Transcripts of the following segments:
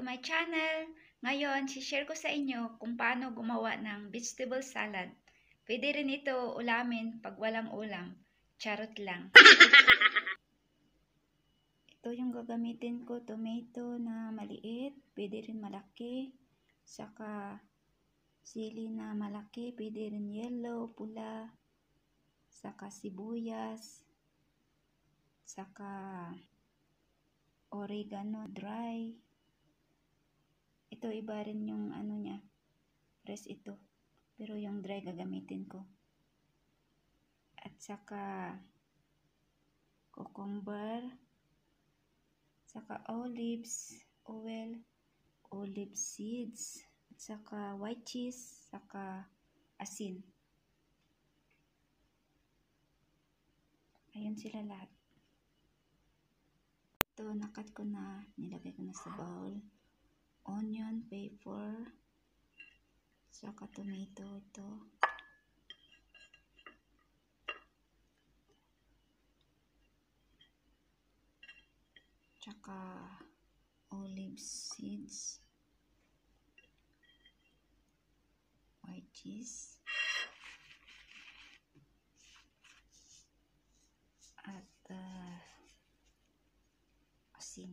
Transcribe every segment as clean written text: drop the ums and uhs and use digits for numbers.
my channel! Ngayon, share ko sa inyo kung paano gumawa ng vegetable salad. Pwede rin ito ulamin pag walang ulam. Charot lang. Ito yung gagamitin ko, tomato na maliit, pwede rin malaki. Saka sili na malaki, pwede rin yellow, pula. Saka sibuyas. Saka oregano dry. Ito iba rin yung ano niya, fresh ito. Pero yung dry gagamitin ko. At saka cucumber, saka olives, oil, olive seeds, at saka white cheese, saka asin. Ayun sila lahat. Ito, nakat ko na, nilagay ko na sa bowl. Onion, pepper, saka tomato ito. Saka olive seeds, white cheese, at asin.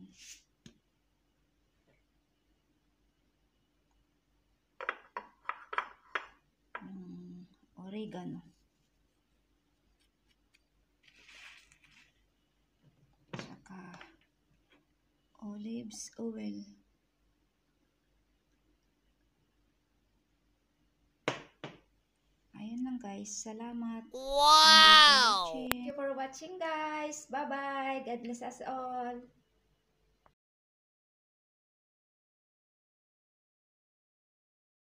Oregano. Saka olives oil. Ayun lang guys. Salamat. Wow! Thank you for watching guys. Bye bye. God bless us all.